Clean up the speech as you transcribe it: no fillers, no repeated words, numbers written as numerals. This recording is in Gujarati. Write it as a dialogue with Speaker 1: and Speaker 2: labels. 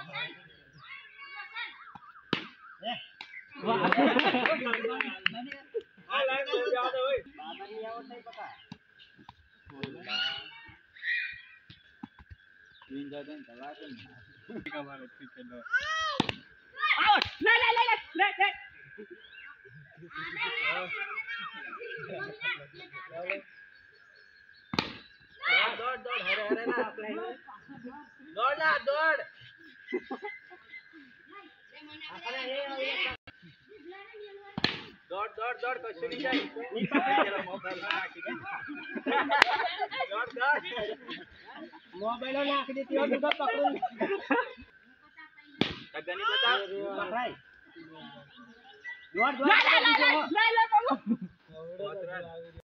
Speaker 1: મોબાઈલ નાખી દીધી હોય તો પકડું ગની બતા પકડાય દોડ દોડ